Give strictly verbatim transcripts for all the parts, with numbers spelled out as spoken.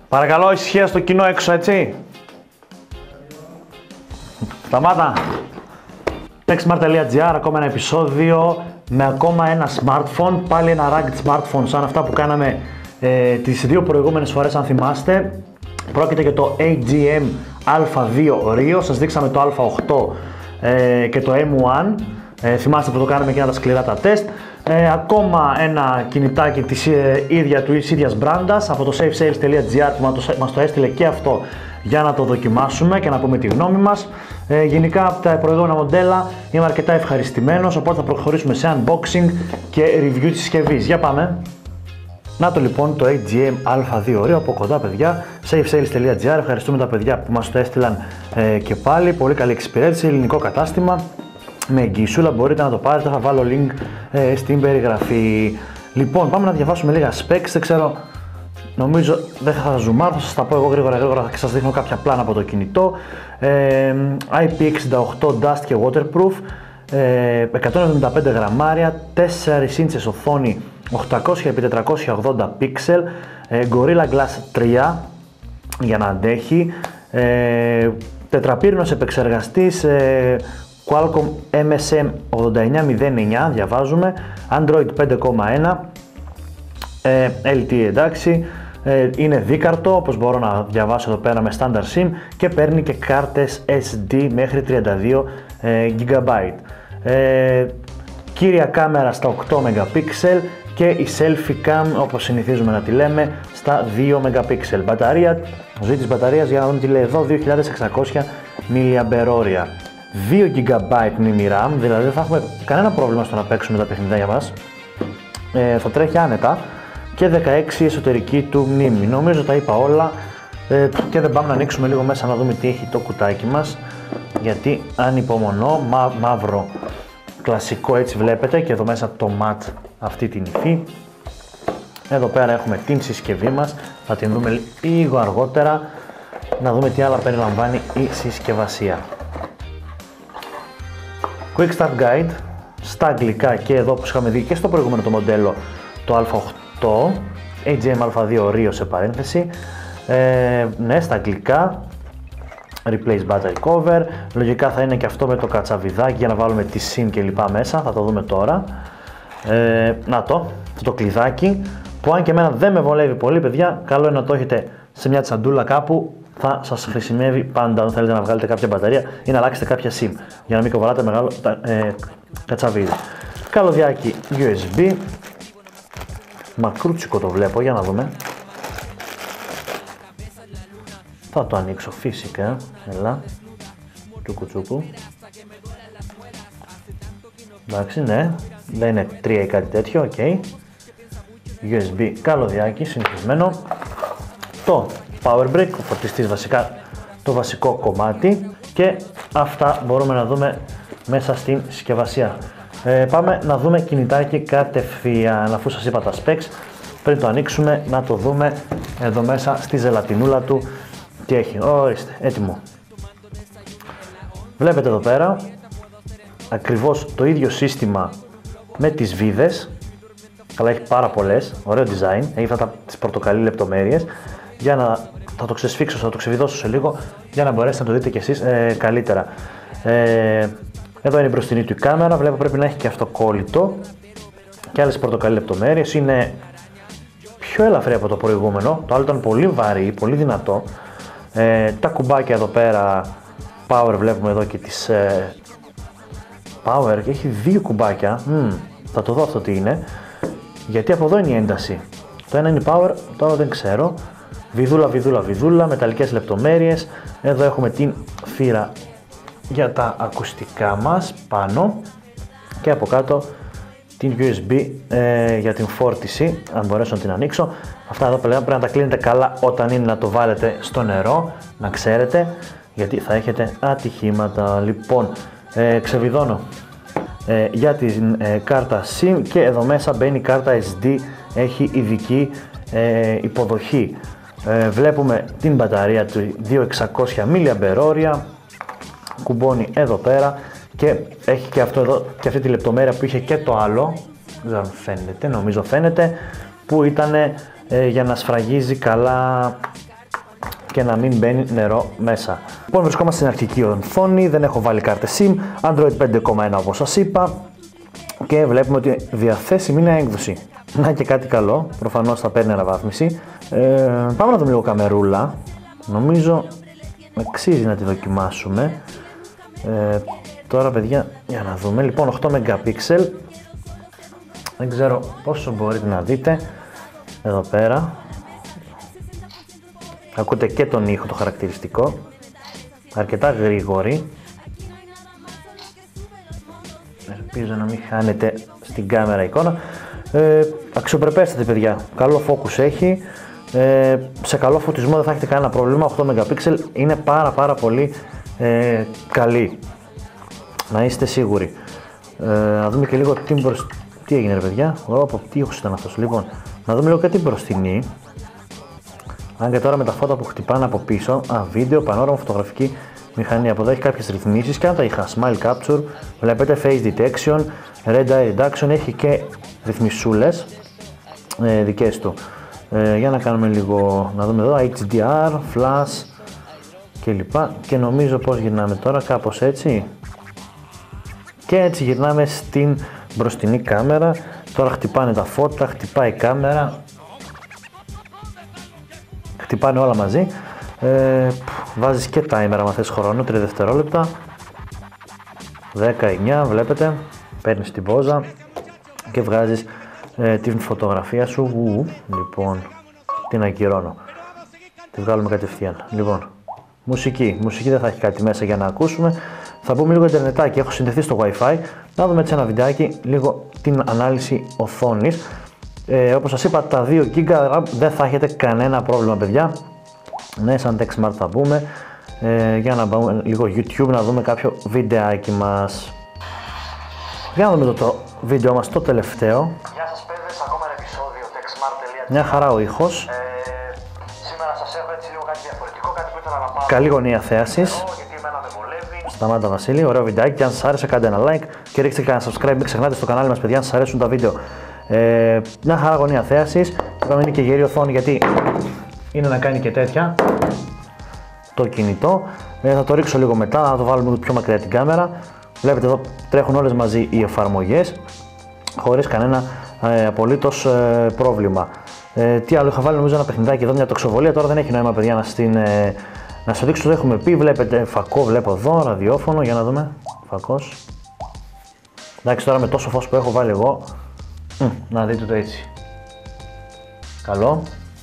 Παρακαλώ, ησυχία στο κοινό έξω, έτσι. Σταμάτα. Techsmart τελεία gr, ακόμα ένα επεισόδιο με ακόμα ένα smartphone. Πάλι ένα rugged smartphone σαν αυτά που κάναμε ε, τις δύο προηγούμενες φορές, αν θυμάστε. Πρόκειται για το έι τζι εμ αλφα δύο Rio. Σας δείξαμε το αλφα οκτώ ε, και το εμ ένα. Ε, θυμάστε που το κάναμε και ένα τα σκληρά τα τεστ. Ε, ακόμα ένα κινητάκι της ε, ίδια, του ίδιας μπράντας από το safesales τελεία gr που μας το, μας το έστειλε και αυτό για να το δοκιμάσουμε και να πούμε τη γνώμη μας. Ε, γενικά από τα προηγούμενα μοντέλα είμαι αρκετά ευχαριστημένος, οπότε θα προχωρήσουμε σε unboxing και review της συσκευής. Για πάμε! Να το λοιπόν το έι τζι εμ αλφα δύο Rio από κοντά, παιδιά, safesales τελεία gr. Ευχαριστούμε τα παιδιά που μας το έστειλαν ε, και πάλι. Πολύ καλή εξυπηρέτηση, ελληνικό κατάστημα. Με εγγυησούλα μπορείτε να το πάρετε, θα βάλω link ε, στην περιγραφή. Λοιπόν, πάμε να διαβάσουμε λίγα specs, δεν ξέρω, νομίζω δεν θα ζουμάρω, θα σας τα πω εγώ γρήγορα γρήγορα και σας δείχνω κάποια πλάνα από το κινητό. Ε, άι πι εξήντα οκτώ dust και waterproof, ε, εκατόν εβδομήντα πέντε γραμμάρια, τέσσερα ίντσες οθόνη οκτακόσια επί τετρακόσια ογδόντα πίξελ, ε, Gorilla Glass τρία για να αντέχει, ε, τετραπύρινος επεξεργαστής, ε, Qualcomm εμ ες εμ ογδόντα εννιά μηδέν εννιά, διαβάζουμε, Android πέντε κόμμα ένα, ε, ελ τι ι εντάξει, ε, είναι δίκαρτο όπως μπορώ να διαβάσω εδώ πέρα με standard SIM και παίρνει και κάρτες ες ντι μέχρι τριάντα δύο τζι μπι. Ε, κύρια κάμερα στα οκτώ μεγαπίξελ και η selfie cam όπως συνηθίζουμε να τη λέμε στα δύο μεγαπίξελ. Μπαταρία, ζωή της μπαταρίας για να δούμε τι λέει εδώ, δύο χιλιάδες εξακόσια μιλιαμπερόρια. δύο τζι μπι μνήμη RAM, δηλαδή δεν θα έχουμε κανένα πρόβλημα στο να παίξουμε τα παιχνιδάκια μας. Ε, θα τρέχει άνετα και δεκαέξι εσωτερική του μνήμη. Νομίζω τα είπα όλα ε, και δεν πάμε να ανοίξουμε λίγο μέσα να δούμε τι έχει το κουτάκι μας, γιατί ανυπομονώ. Μα, μαύρο κλασικό, έτσι βλέπετε, και εδώ μέσα το ματ αυτή την υφή. Εδώ πέρα έχουμε την συσκευή μας, θα την δούμε λίγο αργότερα να δούμε τι άλλα περιλαμβάνει η συσκευασία. Quick Start Guide στα αγγλικά και εδώ που είχαμε δει και στο προηγούμενο το μοντέλο το αλφα οκτώ, έι τζι εμ αλφα δύο Rio σε παρένθεση, ε, ναι, στα αγγλικά, Replace Battery Cover, λογικά θα είναι και αυτό με το κατσαβιδάκι για να βάλουμε τη SIM και λοιπά μέσα, θα το δούμε τώρα. Ε, να το, το κλειδάκι που αν και εμένα δεν με βολεύει πολύ, παιδιά, καλό είναι να το έχετε σε μια τσαντούλα κάπου. Θα σας χρησιμεύει πάντα όταν θέλετε να βγάλετε κάποια μπαταρία ή να αλλάξετε κάποια SIM για να μην κοβαλάτε μεγάλο ε, κατσαβίδι. Καλωδιάκι γιου ες μπι, μακρούτσικο το βλέπω, για να δούμε. Θα το ανοίξω φυσικά, έλα, τσούκου τσούκου. Εντάξει, ναι, δεν είναι τρία ή κάτι τέτοιο, οκ. Okay. γιου ες μπι καλωδιάκι, συνηθισμένο. Το power brick, ο φορτιστής βασικά το βασικό κομμάτι και αυτά μπορούμε να δούμε μέσα στην συσκευασία. Ε, πάμε να δούμε κινητάκι κατευθείαν, αφού σας είπα τα specs, πριν το ανοίξουμε να το δούμε εδώ μέσα στη ζελατινούλα του τι έχει. Ορίστε, έτοιμο. Βλέπετε εδώ πέρα ακριβώς το ίδιο σύστημα με τις βίδες, αλλά έχει πάρα πολλές, ωραίο design, έχει αυτά τις πορτοκαλί λεπτομέρειες. Για να θα το ξεσφίξω, θα το ξεβιδώσω σε λίγο για να μπορέσετε να το δείτε κι εσείς ε, καλύτερα. Ε, εδώ είναι η μπροστινή του η κάμερα, βλέπω πρέπει να έχει και αυτό κόλλητο και άλλες πορτοκαλί λεπτομέρειες, είναι πιο ελαφρύ από το προηγούμενο, το άλλο ήταν πολύ βαρύ, πολύ δυνατό. Ε, τα κουμπάκια εδώ πέρα, power βλέπουμε εδώ και τις ε, power και έχει δύο κουμπάκια, mm, θα το δω αυτό τι είναι, γιατί από εδώ είναι η ένταση. Το ένα είναι η power, το άλλο δεν ξέρω. Βιδούλα, βιδούλα, βιδούλα, μεταλλικές λεπτομέρειες. Εδώ έχουμε την θύρα για τα ακουστικά μας πάνω και από κάτω την γιου ες μπι ε, για την φόρτιση, αν μπορέσω να την ανοίξω. Αυτά εδώ πρέπει να τα κλείνετε καλά όταν είναι να το βάλετε στο νερό, να ξέρετε, γιατί θα έχετε ατυχήματα. Λοιπόν, ε, ξεβιδώνω ε, για την ε, κάρτα SIM και εδώ μέσα μπαίνει η κάρτα ες ντι, έχει ειδική ε, υποδοχή. Ε, βλέπουμε την μπαταρία του δύο χιλιάδες εξακόσια μιλιαμπερόρια, κουμπώνει εδώ πέρα και έχει και αυτό εδώ και αυτή τη λεπτομέρεια που είχε και το άλλο, δεν φαίνεται, νομίζω φαίνεται, που ήταν ε, για να σφραγίζει καλά και να μην μπαίνει νερό μέσα. Λοιπόν, βρισκόμαστε στην αρχική οθόνη, δεν έχω βάλει κάρτες SIM, Android πέντε κόμμα ένα όπως σας είπα και βλέπουμε ότι διαθέσιμη είναι έκδοση. Να και κάτι καλό, προφανώς θα παίρνει αναβάθμιση. Ε, πάμε να δούμε λίγο καμερούλα, νομίζω αξίζει να τη δοκιμάσουμε. Ε, τώρα παιδιά, για να δούμε, λοιπόν οκτώ μεγαπίξελ, δεν ξέρω πόσο μπορείτε να δείτε εδώ πέρα. Ακούτε και τον ήχο το χαρακτηριστικό, αρκετά γρήγορη. Ελπίζω να μην χάνετε στην κάμερα εικόνα. Ε, αξιοπρεπέστατη παιδιά, καλό focus έχει, ε, σε καλό φωτισμό δεν θα έχετε κανένα πρόβλημα. Οκτώ μεγαπίξελ είναι πάρα πάρα πολύ ε, καλή, να είστε σίγουροι. Ε, να δούμε και λίγο τι, μπροσ... τι έγινε ρε παιδιά, Ωπω, τι ήχος ήταν αυτός. Λοιπόν, να δούμε λίγο και την μπροστινή. Αν και τώρα με τα φώτα που χτυπάνε από πίσω, α, βίντεο, πανόραμα, φωτογραφική μηχανή, από εδώ έχει κάποιες ρυθμίσεις και αν τα είχα, smile capture, βλέπετε face detection, red eye reduction, έχει και ρυθμισούλες ε, δικές του. Ε, για να κάνουμε λίγο, να δούμε εδώ, έιτς ντι αρ, flash κλπ. Και νομίζω πως γυρνάμε τώρα, κάπως έτσι. Και έτσι γυρνάμε στην μπροστινή κάμερα, τώρα χτυπάνε τα φώτα, χτυπάει η κάμερα. Χτυπάνε όλα μαζί, ε, βάζεις και timer άμα θες χρόνο, τρία δευτερόλεπτα, δεκαεννιά βλέπετε, παίρνεις την πόζα και βγάζεις ε, την φωτογραφία σου. Ου, λοιπόν, την ακυρώνω, τη βγάλουμε κατευθείαν. Λοιπόν, μουσική, μουσική δεν θα έχει κάτι μέσα για να ακούσουμε, θα πούμε λίγο ιντερνετάκι, έχω συνδεθεί στο Wi-Fi, να δούμε έτσι ένα βιντεάκι, λίγο την ανάλυση οθόνης. Ε, όπως σας είπα, τα δύο γίγα δεν θα έχετε κανένα πρόβλημα παιδιά. Ναι, σαν Tech Smart θα πούμε. Ε, για να πάμε λίγο YouTube να δούμε κάποιο βιντεάκι μας. Για να δούμε το, το βίντεο μας το τελευταίο. Γεια σας παιδες, ακόμα ένα επεισόδιο tech smart τελεία gr. Μια χαρά ο ήχος. Ε, σήμερα σας έχω έτσι λίγο κάτι διαφορετικό, κάτι που ήθελα να πάρω. Καλή γωνία θέασης. Γιατί εμένα με βολεύει. Σταμάτα Βασίλη, ωραίο βιντεάκι. Και αν σας άρεσε κάντε ένα like και ρίξτε και ένα subscribe. Μην ξεχνάτε στο κανάλι μας παιδιά αν σας αρέσουν τα βίντεο. Ε, μια χαρά γωνία θέασης, είπαμε είναι και γερή οθόνη γιατί είναι να κάνει και τέτοια το κινητό. Ε, θα το ρίξω λίγο μετά, θα το βάλουμε πιο μακριά την κάμερα. Βλέπετε εδώ τρέχουν όλες μαζί οι εφαρμογές χωρίς κανένα ε, απολύτως ε, πρόβλημα. Ε, τι άλλο είχα βάλει, νομίζω ένα παιχνιδάκι εδώ, μια τοξοβολία, τώρα δεν έχει νόημα παιδιά να, στην, ε, να σας δείξω, το έχουμε πει. Βλέπετε φακό, βλέπω εδώ, ραδιόφωνο, για να δούμε, φακός. Εντάξει, τώρα με τόσο φως που έχω βάλει εγώ, Mm, να δείτε το έτσι. Καλό.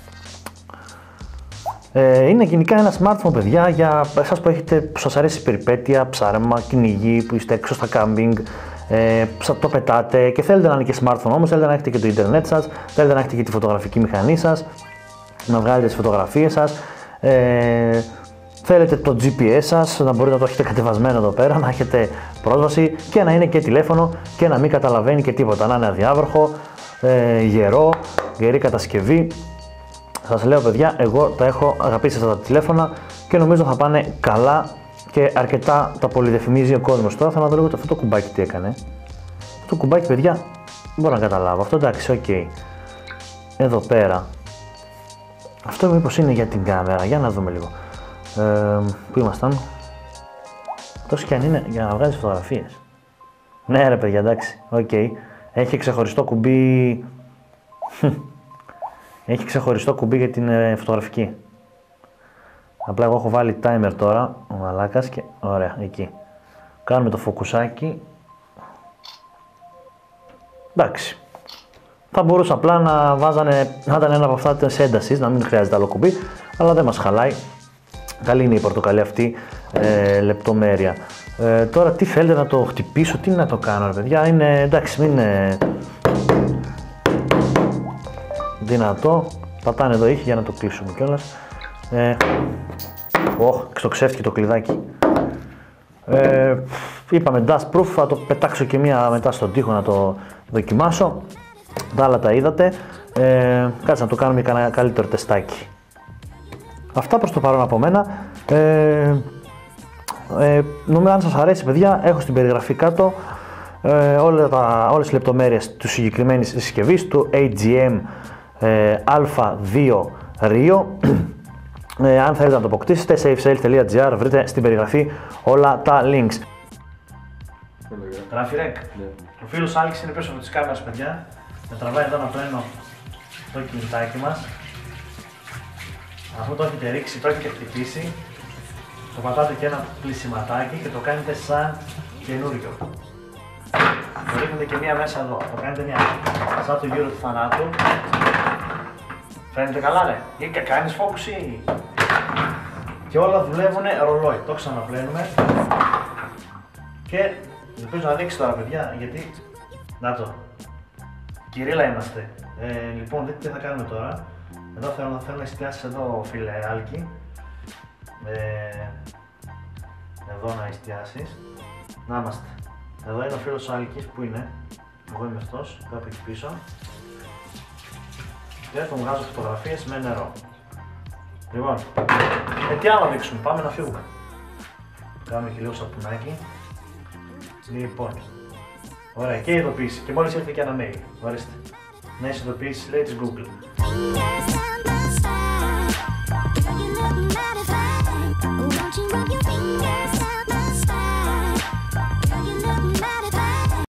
Ε, είναι γενικά ένα smartphone παιδιά για εσάς που, έχετε, που σας αρέσει η περιπέτεια, ψάρεμα, κυνηγή, που είστε έξω στα κάμπινγκ, ε, το πετάτε και θέλετε να είναι και smartphone όμως, θέλετε να έχετε και το ίντερνετ σας, θέλετε να έχετε και τη φωτογραφική μηχανή σας, να βγάλετε τις φωτογραφίες σας, ε, θέλετε το τζι πι ες σας, να μπορείτε να το έχετε κατεβασμένο εδώ πέρα, να έχετε πρόσβαση και να είναι και τηλέφωνο και να μην καταλαβαίνει και τίποτα, να είναι αδιάβροχο, ε, γερό, γερή κατασκευή. Σας λέω παιδιά, εγώ τα έχω αγαπήσει αυτά τα τηλέφωνα και νομίζω θα πάνε καλά και αρκετά τα πολυδεφημίζει ο κόσμος. Τώρα θα να δω λίγο αυτό το κουμπάκι τι έκανε. Αυτό το κουμπάκι παιδιά, δεν μπορώ να καταλάβω, αυτό εντάξει, οκ. Okay. Εδώ πέρα, αυτό μήπως είναι για την κάμερα, για να δούμε λίγο. Ε, πού ήμασταν, τόσο και αν είναι για να βγάζει φωτογραφίες. Ναι ρε παιδιά, εντάξει, οκ. Okay. Έχει ξεχωριστό κουμπί. Έχει ξεχωριστό κουμπί για την ε, φωτογραφική. Απλά εγώ έχω βάλει timer τώρα, ο μαλάκας και ωραία, εκεί. Κάνουμε το φοκουσάκι. Εντάξει. Θα μπορούσα απλά να βάζανε, να ήταν ένα από αυτά της έντασης, να μην χρειάζεται άλλο κουμπί, αλλά δεν μας χαλάει. Καλή είναι η πορτοκαλί αυτή ε, λεπτομέρεια. Ε, τώρα τι θέλετε να το χτυπήσω, τι να το κάνω ρε παιδιά, είναι εντάξει, μην είναι δυνατό. Πατάνε εδώ ήχη για να το κλείσουμε κιόλας. Ε, oh, ξοξεύτηκε το κλειδάκι. Ε, είπαμε dust proof, θα το πετάξω και μία μετά στον τοίχο να το δοκιμάσω. Τα άλλα τα είδατε. Ε, κάτσε να το κάνουμε ένα καλύτερο τεστάκι. Αυτά προς το παρόν από μένα. Ε, ε, νομίζω αν σας αρέσει παιδιά, έχω στην περιγραφή κάτω ε, όλα τα, όλες τις λεπτομέρειες του συγκεκριμένης συσκευής του έι τζι εμ ε, α δύο Rio. Ε, αν θέλετε να το αποκτήσετε, safesales τελεία gr, βρείτε στην περιγραφή όλα τα links. Γράφει ρεκ. Ναι. Ο φίλος Άλκης είναι πίσω από τις κάμερες, παιδιά. Με τραβάει εδώ να πλένω το κινητάκι μας. Αφού το έχετε ρίξει, το έχετε χτυπήσει, το πατάτε και ένα πλησιματάκι και το κάνετε σαν καινούριο. Το ρίχνετε και μία μέσα εδώ, το κάνετε μία σαν το γύρο του θανάτου. Φαίνεται καλά, ρε, ή και κάνεις focus ή... Και όλα δουλεύουνε ρολόι, το ξαναπλένουμε. Και ελπίζω να δείξει τώρα, παιδιά, γιατί... Να το. Κυρίλα είμαστε. Ε, λοιπόν, δείτε τι θα κάνουμε τώρα. Εδώ θέλω, θέλω να εστιάσεις εδώ, φίλε Άλκη. Ε, εδώ να εστιάσεις. Να είμαστε. Εδώ είναι ο φίλος Άλκης, που είναι. Εγώ είμαι αυτός, κάπου εκεί πίσω. Και τον βγάζω φωτογραφίες με νερό. Λοιπόν, ε, τι άλλο να δείξουμε, πάμε να φύγουμε. Κάνουμε και λίγο σαπουνάκι. Λοιπόν, ωραία, και ειδοποίηση. Και μόλις ήρθε και ένα mail. Ορίστε. Νέες ειδοποίησεις λέει της Google.